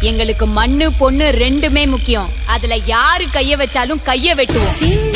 எங்களுக்கு மண்ணு பொண்ணு ரெண்டுமே முக்கியம். அதுல யாரு கைய வச்சாலும் கைய வெட்டுவோம்.